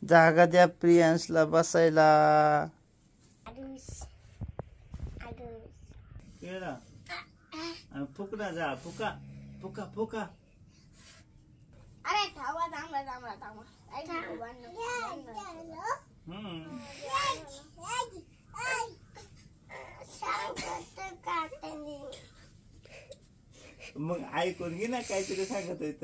जागा द्या प्रियांशला बसायला. फुकना जा फुका फुका फुका. अरे थांबा थांबा थांबा थांबा. मग ऐकून घे ना काहीतरी सांगत होत.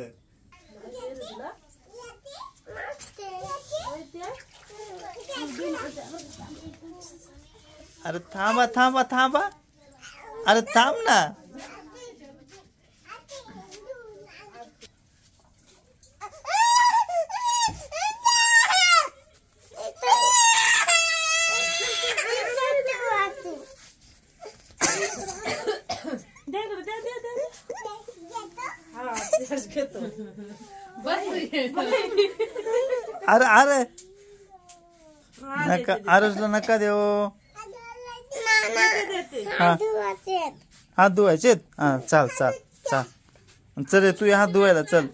अरे थांबा थांबा थांबा. अरे थांब ना. अरे अरे नका आरुषला नका देऊ. हात धुवायचे. हा चाल चाल चाल चल तू हात धुवायला चल.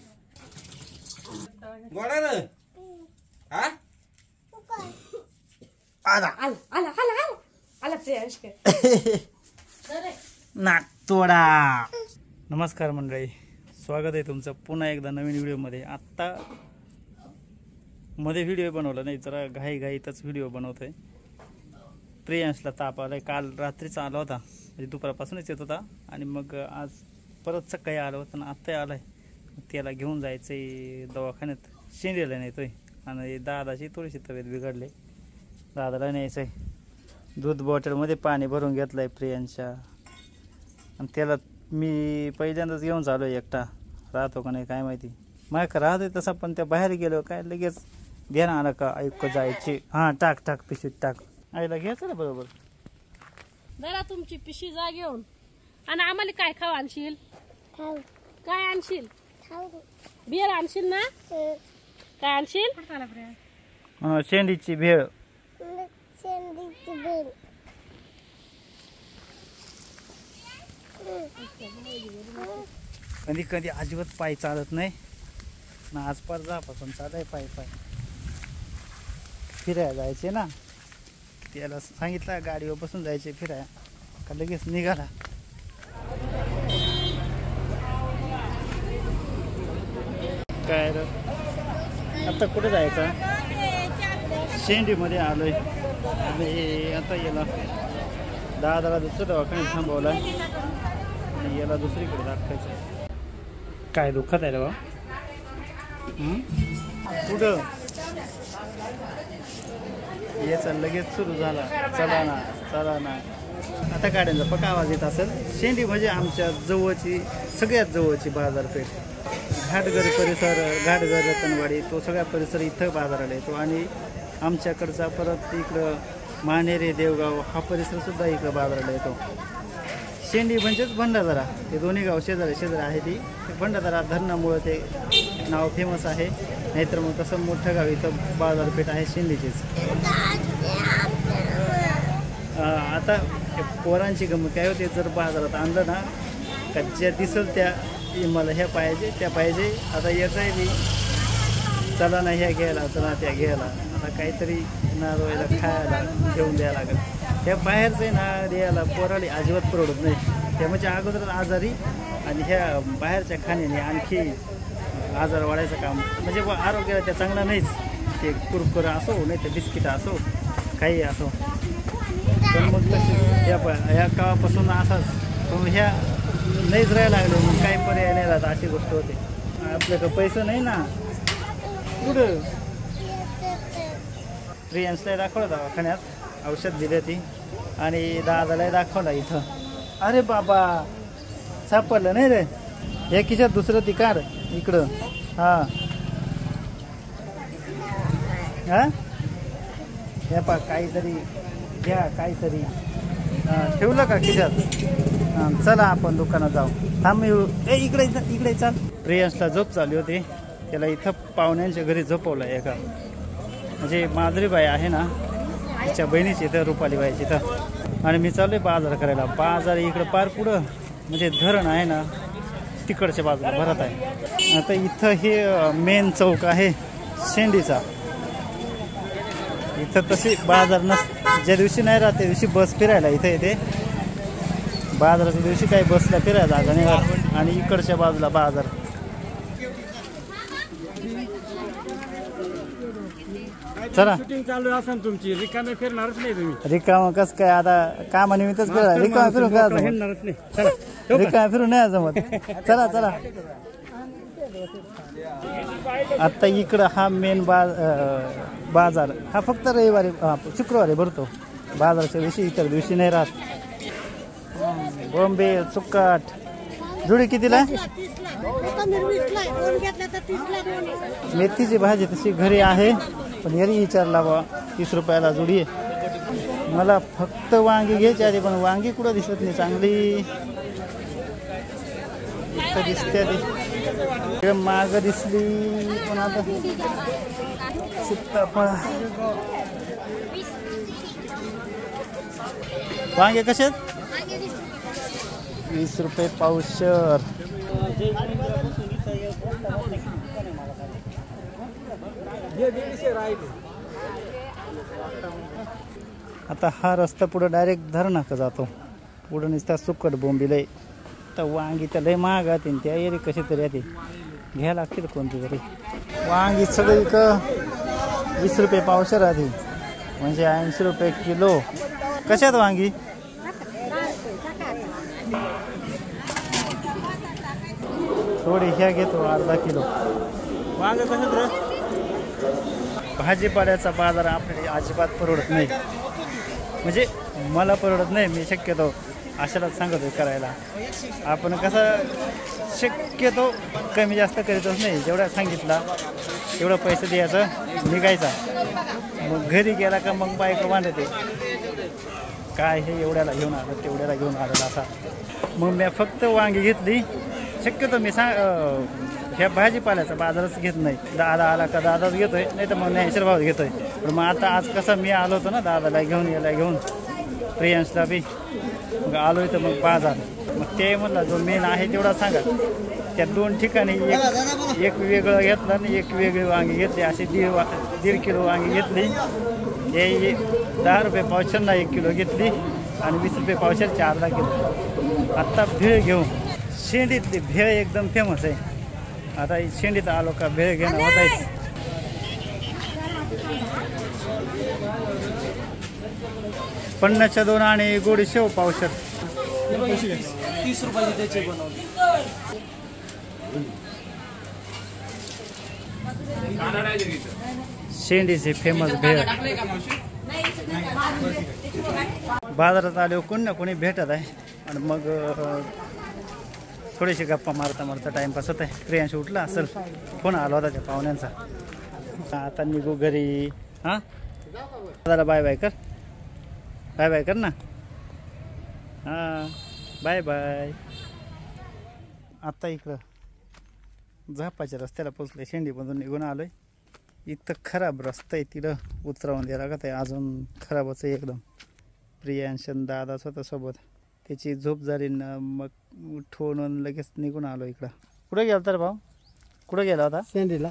नाक तोडा. नमस्कार मंडळी, स्वागत आहे तुमचं पुन्हा एकदा नवीन व्हिडिओमध्ये. आत्ता मध्ये व्हिडिओ बनवला नाही, जरा घाईतच व्हिडिओ बनवतोय. प्रियांशला ताप आलाय. काल रात्रीचा आला होता, म्हणजे दुपारपासूनच येत होता आणि मग आज परत सकाळी आला होता आणि आत्ता आलाय. त्याला घेऊन जायचंय दवाखान्यात. शेंडीला नेतोय आणि दादाची थोडीशी तब्येत बिघडली. दादाला न्यायचंय. दूध बॉटलमध्ये पाणी भरून घेतलंय प्रियांशा. आणि त्याला मी पहिल्यांदाच घेऊन चालू एकटा. राहतो का नाही काय माहिती. मग राहतोय तसा, पण त्या बाहेर गेलो काय लगेच ध्यान आलं का ऐक जायचे. हा टाक टाक पिशवीत टाक. आईला घ्यायचं ना बरोबर. जरा तुमची पिशवी जा घेऊन. आणि आम्हाला काय खाऊ आणशील? काय आणशील? बियर आणशील ना? काय आणशील? शेंडीची भेळ. कधी कधी अजिबात पाय चालत नाही ना. आज पर जापासून चालाय पाय पाय. फिरायला जायचे ना, त्याला सांगितलं गाडीवर बसून जायचे फिरायला का लगेच निघाला. काय आता कुठे जायचं? शेंडीमध्ये आलोय आणि आता याला दादाला दुसरं दवाखान्यात थांबवला आणि याला दुसरीकडे दाखवायचं. काय दुखत आहे रे बा? कुठं याचा लगेच सुरू झाला. चला ना चला ना. आता गाड्यांचा पक्का आवाज येत असेल. शेंडी म्हणजे आमच्या जवळची सगळ्यात जवळची बाजारपेठ. घाटघर परिसर, घाटघर रतनवाडी तो सगळा परिसर इथं बाजाराला येतो. आणि आमच्याकडचा परत इकडं मानेरे देवगाव हा परिसरसुद्धा इकडं बाजाराला येतो. शेंडी म्हणजेच भंडारदरा. ते दोन्ही गाव शेजारी शेजारी आहे. ती भंडारदरा धरणामुळं ते नाव फेमस आहे. नाहीतर मग तसं मोठं गाव इथं बाजारपेठ आहे शेंडीचीच. आता पोरांची गमत काय होते, जर बाजारात आणलं ना का ज्या दिसल त्या मला ह्या पाहिजे त्या पाहिजे. आता याचाही बी चला ना ह्या घ्यायला चला त्या घ्यायला. आता काहीतरी नारळाला खायला घेऊन द्यायला लागेल. ह्या बाहेरचं ना द्यायला पोराला अजिबात परवडत नाही. त्या म्हणजे अगोदरच आजारी आणि ह्या बाहेरच्या खाण्याने आणखी आजार वाढायचं काम. म्हणजे आरोग्याला त्या चांगला नाहीच. ते कुरकुर असो नाही तर बिस्किट असो काही असो. पण मग ह्या काळापासून असाच पण ह्या नाहीच राहायला लागले. मग काही पर्याय नाही राहत. अशी गोष्ट होते. आपल्याकडं पैसे नाही ना. कुठं प्रियांशला दाखवलं दवाखान्यात, औषध दिले ती. आणि दादालाही दाखवला इथं. अरे बाबा सापडलं नाही रे. हे खिशात दुसरं ती काढ इकडं. हा हा हे पा काहीतरी घ्या काहीतरी. ठेवलं का खिशात? हां चला आपण दुकानात जाऊ. थांब इकडे इकडे चाल. प्रियांशला झोप चालली होती. त्याला इथं पाहुण्यांच्या घरी झोपवलं एका. म्हणजे माधुरी बाई आहे ना तिच्या बहिणीची इथं, रुपाली बाईची इथं. आणि मी चाललोय बाजार करायला. बाजार इकडं पार पुढं म्हणजे धरण आहे ना तिकडच्या बाजूला भरत आहे. आता इथं हे मेन चौक आहे शेंडीचा. इथं तशी बाजार ज्या दिवशी नाही राहत त्या दिवशी बस फिरायला इथं येते. बाजाराच्या दिवशी काही बसला फिरायला जागा नाही राहत. आणि इकडच्या बाजूला बाजार. चला शूटिंग चालू असेल तुमची, रिकामे फिरणारच नाही तुम्ही. रिकाम कस काय आता कामानिमित्तच फिरा. रिकाम फिरून काय जमत? फिरणारच नाही. चला रिकाम फिरून नाही जमत. चला चला. आता इकडं हा मेन बाजार हा फक्त रविवारी शुक्रवारी भरतो. बाजाराच्या दिवशी इतर दिवशी नाही राहत. बॉम्बे चुक्काट जुडी कितीला? मेथीची भाजी तशी घरी आहे पण यारी विचारला बा 30 रुपयाला जुडी आहे. मला फक्त वांगी घ्यायची आधी पण वांगी कुठं दिसत नाही चांगली. इथं दिसते ती माग दिसली पण आता सीताफळ. वांगे कसे आहेत? 20 रुपये पावशर. आता हा रस्ता पुढे डायरेक्ट धरणाकडे जातो. पुढे नुसता सुकट बोंबीलय. तर वांगी तर लय महाग आहे त्या एरी कशी तरी आहे घ्यायला लागतील कोणती तरी. वांगी सगळी 20 रुपये पावशर आधी म्हणजे 80 रुपये किलो. कशात वांगी? थोडी ह्या घेतो अर्धा किलो. वांग कसं रे? भाजीपाल्याचा बाजार आपल्याला अजिबात परवडत नाही. म्हणजे मला परवडत नाही. मी शक्यतो अशालाच सांगतो करायला. आपण कसं शक्यतो कमी जास्त करीतच नाही. जेवढा सांगितला तेवढं पैसे द्यायचं निघायचा. मग घरी गेला का मग बायको बांधते काय हे एवढ्याला घेऊन आलं तेवढ्याला घेऊन आलं असा. मग मी फक्त वांगी घेतली. शक्यतो मी ह्या भाजीपाल्याचा बाजारच घेत नाही. दादा आला का दादाच घेतोय नाही तर मग न्यायशीर भाव घेतोय. पण मग आता आज कसं मी आलो होतो ना दादाला घेऊन याला घेऊन प्रियांशला बी मग आलोय तर मग बाजार. मग ते म्हणला जो मेन आहे तेवढा सांगा. त्या 2 ठिकाणी एक वेगळं घेतलं आणि एक वेगळी वांगी घेतली. अशी 1.5 किलो वांगी घेतली. हे 10 रुपये पावशरला 1 किलो घेतली आणि 20 रुपये पावशरची अर्धा किलो. आत्ता भेळ घेऊ. शेंडीतली भेळ एकदम फेमस आहे. आता शेंडीत आलो का भेळ घेणं होतायच. पन्नासच्या 2 आणि गोडी शेव पावशर 30 रुपयाचे त्याचे बनवले. शेंडीचे फेमस भेळ. बाजारात आले कोणी ना कोणी भेटत आहे आणि मग थोडीशी गप्पा मारता मारता टाइमपास होत आहे. प्रियांश उठला असेल फोन आला होता त्या पाहुण्यांचा. आता निघू घरी. हां दादा बाय बाय कर. बाय बाय कर ना. हां बाय बाय. आता इकडं झापाच्या रस्त्याला पोचलोय. शेंडीमधून निघून आलोय. इथं खराब रस्ता आहे तिथं उतरावून द्यायला लागत आहे. अजून खराबच आहे एकदम. प्रियांश दादाच होता सोबत. त्याची झोप झाली ना मग उठवून लगेच निघून आलो इकडं. कुठे गेला तर भाऊ? कुठे गेला होता? शेंडीला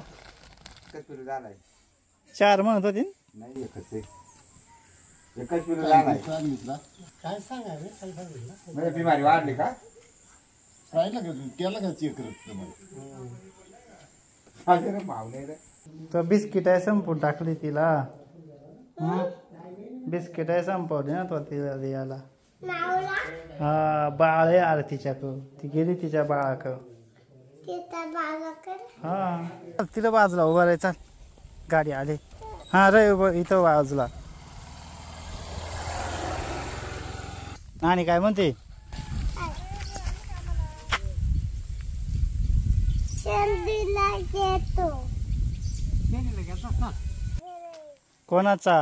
4 म्हणत होती. नाही एकच किलो झालाय. काय सांगायचं म्हणजे बिमारी वाढली का? राहिला का त्याला का चेक करत मावले तर बिस्किट आहे संपून टाकली तिला. बिस्किट आहे संपवली ना तो तिला द्यायला. हा बाळ आहे आरतीच्याकडं. ती गेली तिच्या बाळाक. हा तिला बाजूला उभा राहाय. चाल गाडी आली. हा रे इथं बाजूला. आणि काय म्हणते? कोणाचा?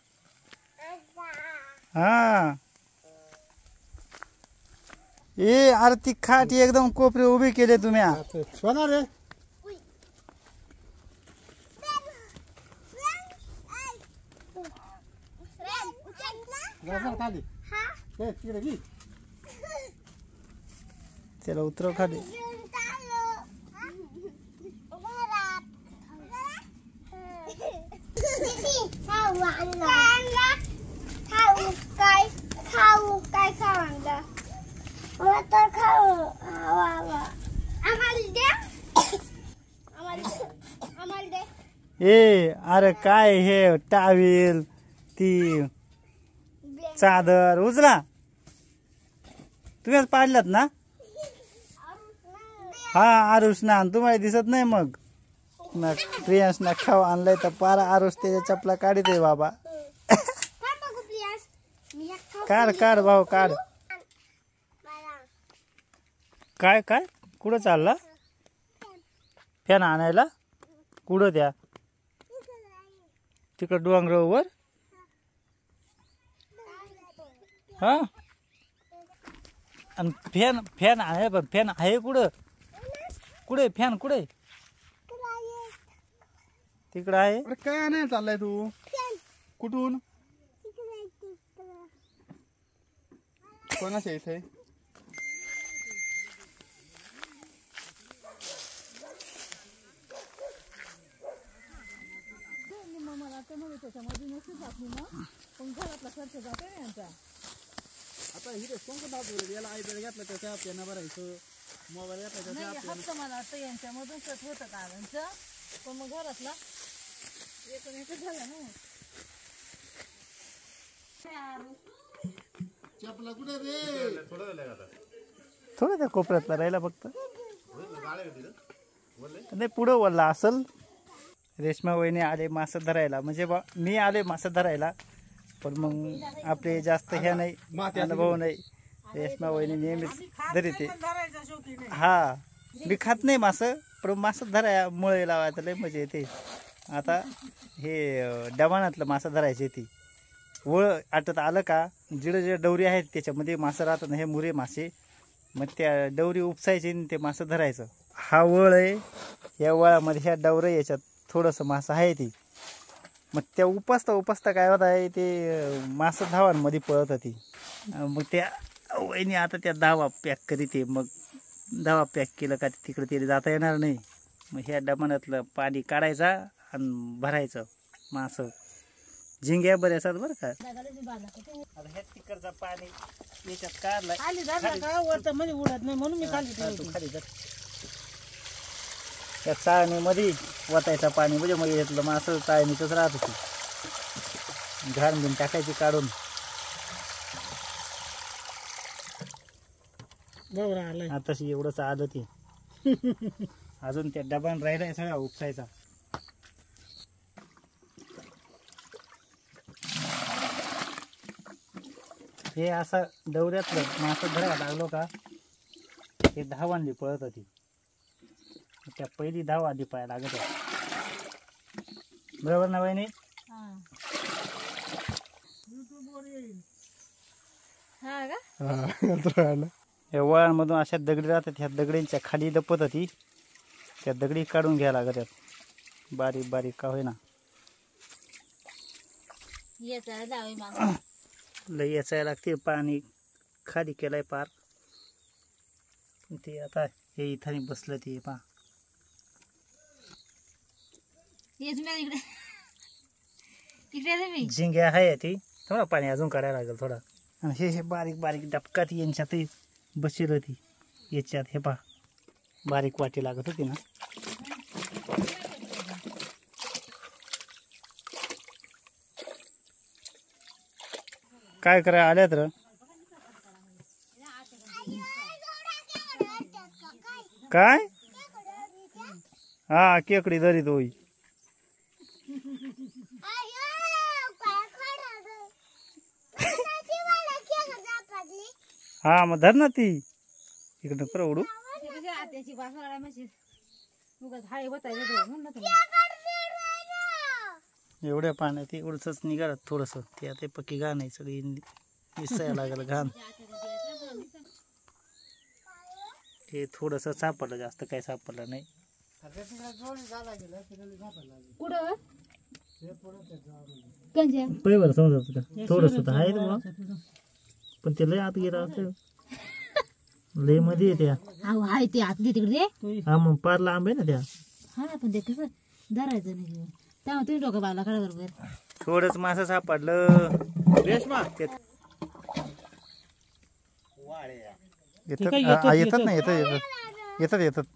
हा ए आरती खाट एकदम कोपरी उभी केली तुम्ही. सोना रे खाली त्याला उतरव खाली. खाऊ आणला काय खाऊ आणला मला तर खाऊ आम्हाला दे आम्हाला दे ए अरे काय हे टावेल ती चादर उचला तुम्हीच पाडल्यात ना हा आरुष ना तुम्हाला दिसत नाही मग ना प्रियांश ना खाऊ आणलाय तर पारा आरुष त्याच्या चपला काढित आहे बाबा काढ काढ भाऊ काढ काय काय कुठं चालला फॅन आणायला कुठं द्या तिकडं डोंगरावर हा आणि फॅन फॅन आहे पण फॅन आहे कुठं कुठे फॅन कुठे तिकडं आहे अरे काय आणायला चाललाय तू कुठून कोणाच्या इथे आता हिरे सोंग याला आयबेल घेतलं त्याच्या आपल्याला भरायचं मोबाईल घेतला त्याच्या फक्त मला वाटतं यांच्यामधून सट होतं काढायचं पण मग घरातला एक झालं ना चपला कुठे रे थोडं त्या कोपऱ्यातला राहिला फक्त नाही पुढं वल्ला असल रेश्मा वहिनी आले मासे धरायला म्हणजे मी आले मासे धरायला पण मग आपले जास्त ह्या नाही अनुभव नाही रेश्मा वहिनी नेहमीच धरते हा मी खात नाही मासं पण मासं धराय मुळे लावायचं लय मजा येते आता हे डबानातलं मासं धरायची ती वळ आटत आलं का जिडं जे डवरी आहेत त्याच्यामध्ये मासं राहतात ना हे मुरे मासे मग त्या डवरी उपसायची आणि ते मासं धरायचं हा वळ आहे या वळामध्ये ह्या डवरं याच्यात थोडंसं मासं आहे ती मग त्या उपासता काय होत आहे ते मासं धावांमध्ये पळत होती मग त्या वहिनी आता त्या धावा पॅक करीते मग धावा पॅक केलं का तिकडे ते जाता येणार नाही मग ह्या डबानातलं पाणी काढायचा आणि भरायचं मासं झिंग्या बऱ्याच बरं का आता ह्या तिकडचं पाणी याच्यात काढलाय खाली धरला का वरतं मध्ये उडत नाही म्हणून मी खाली तू खाली धर त्या चाळणीमध्ये वतायचं पाणी म्हणजे मग यातलं मासं चाळणीतच राहत होती घाण बिन टाकायची काढून बरोबर आलंय आताशी एवढंच आलं ती अजून त्या डबान राहिलाय सगळा उपसायचा हे असं डवऱ्यातलं मासं धरायला लागलो का हे धावांनी पळत होती त्या पहिली धाव आधी पाय लागत बरोबर ना वहिनी या वळांमधून अशा दगडी राहतात ह्या दगडींच्या खाली लपत होती त्या दगडी काढून घ्यायला लागतात बारीक बारीक का होईना लई याचायला लागते पाणी खाली केलंय पार ते आता हे इथं बसलं ते पा झिंग्या आहे ती थोडा पाणी अजून काढायला लागेल थोडा आणि हे बारीक बारीक डबकात यांच्यात बसेल होती याच्यात हे पा बारीक वाटी लागत होती ना काय करा आल्यात र काय हा केकडी धरीत होई हा मग धर ना ती इकडं कर उडू एवढ्या पाण्यात एवढंच निघाल थोडस ते आता पक्की घाण आहे सगळी दिसायला लागलं घाण ते थोडस सापडलं जास्त काही सापडलं नाही पैवर समजत का थोडस तर आहे बा पण ते लय आत गेला लय मध्ये येत्या आहे ते आतली तिकडे हा मग पार लांब आहे ना त्या हा पण ते कसं धरायचं नाही तेव्हा तुम्ही डोकं बाला काढा बरोबर थोडंच मासं सापडलं. रेशमा येतात काय येतात, येतात ना येतात येतात येतात येतात.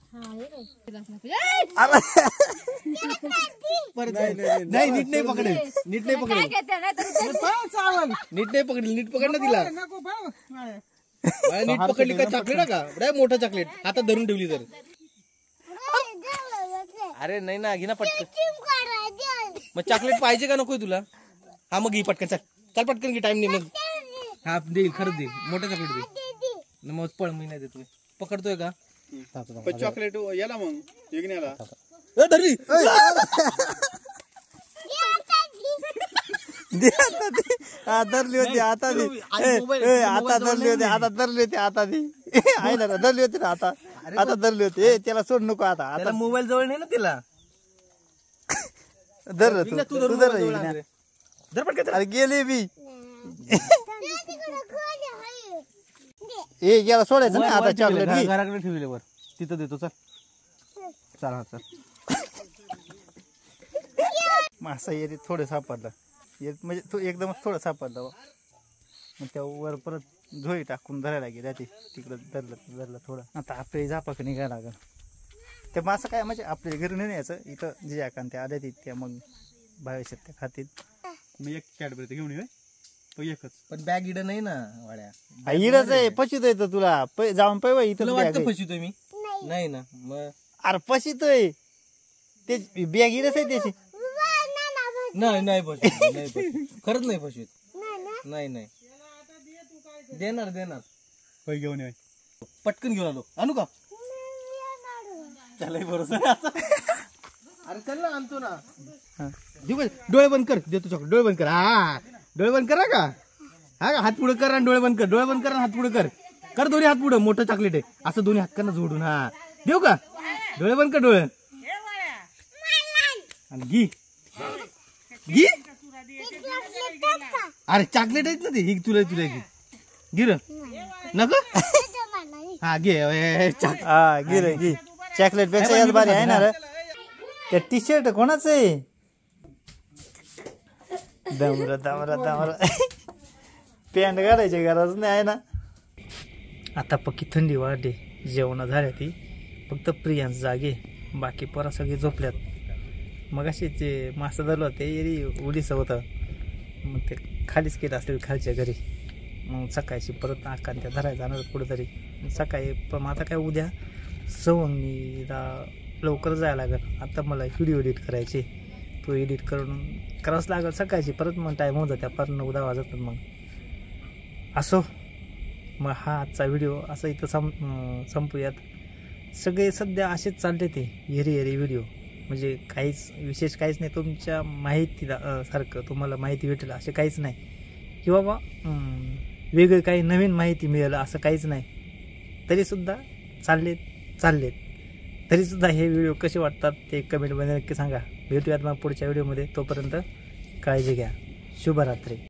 नाही नीट नाही पकडेल, नीट नाही पकडेल, नीट नाही पकडेल, नीट पकड ना तिला. बाळा, नीट पकडली का चॉकलेट का रे? मोठं चॉकलेट हातात धरून ठेवली तर. अरे नाही ना, घे ना पटकन. मग चॉकलेट पाहिजे का नकोय तुला? हा मग घे पटकन, चल चल पटकन घे, टाइम नाही मग. हा देईल, खरंच देईल, मोठं चॉकलेट दे. मग पळ, मी नाही देतोय. पकडतोय का चॉकलेट याला मग विकण्याला धरली. धरली होती आता आता धरली होती आता धरली होती आता ती आहे ना, धरली होती ना आता आता धरली होती. त्याला सोड नको आता. आता मोबाईल जवळ नाही ना तिला. धर तू धर अरे गेली मी. हे याला सोडायचं ना आता. चॉकलेट घराकडे ठेवले वर, तिथं देतो. चल चल, हा चल. मासा येते थोडं सापडलं, म्हणजे तो एकदमच थोडं सापडलं. मग त्या वर परत झोळी टाकून धरायला गेला ते तिकडं. धरलं थोडं. आता आपल्या झापाक निघायला लागल. ते मासं काय म्हणजे आपल्या घरी नाही न्यायचं, इथं जे कान त्या आल्या त्या मग भविष्यात त्या खातील. मी एक कॅडबरी घेऊन ये, तो एकच. पण बॅग इड नाही ना वाड्या. इडच आहे. पशितोय तर तुला जाऊन पाहिजे इथं. वाटतं फसितोय मी. नाही ना मग. अरे पशितोय ते बॅग इडच आहे त्याची. नाही नाही फसवीत, नाही फसवीत, खरंच नाही फसवीत. नाही नाही देणार देणार. पै घेऊन ये. पटकन घेऊन आलो. आणू का? त्यालाही भरोसा. अरे चल ना, आणतो ना. देऊ का? डोळे बंद कर, देतो चॉकलेट. डोळे बंद कर. हा डोळे बंद करा का? हा का? हात पुढे कर आणि डोळे बंद कर. डोळे बंद कर आणि हात पुढे कर. कर दोन्ही हात पुढे. मोठं चॉकलेट आहे असं दोन्ही हात करणं जोडून. हा देऊ का? डोळे बंद कर. डोळे आणि घी घी. अरे चॉकलेट आहेत ना ते. ही तुला तुला घे. गिर नको. हा घे. हा गिर घे. चॉकलेट पेक्षा यात भारी आहे ना रे. त्या टी शर्ट कोणाच आहे? दमरा दमरा दमरा. पॅन्ट घालायची गरज नाही आहे ना. आता पक्की थंडी वाढली. जेवण झाल्या ती. फक्त प्रियांश जागे, बाकी पोरा सगळे झोपल्यात. मग अशी ते मासा धरलं ते एरी उडीस होतं. मग ते खालीच केलं असेल खालच्या घरी. मग सकाळची परत आकान त्या धरायला जाणार कुठंतरी सकाळी. पण आता काय उद्या सवंगीला लवकर जायला लागेल. आता मला व्हिडिओ एडिट करायचे. तो एडिट करावंच लागेल सकाळची. परत मग टाईम होऊन जाते. परत 9-10 वाजतात. मग असो. मग हा आजचा व्हिडिओ असं इथं संपूयात. सगळे सध्या असेच चालले ते हेरी व्हिडिओ. म्हणजे काहीच विशेष काहीच नाही. तुमच्या माहितीला सारखं तुम्हाला माहिती भेटेल असे काहीच नाही, की बाबा वेगळं काही नवीन माहिती मिळेल असं काहीच नाही. तरीसुद्धा चाललेत तरीसुद्धा हे व्हिडिओ कसे वाटतात ते कमेंटमध्ये नक्की सांगा. भेटूयात मग पुढच्या व्हिडिओमध्ये. तोपर्यंत काळजी घ्या. शुभरात्री.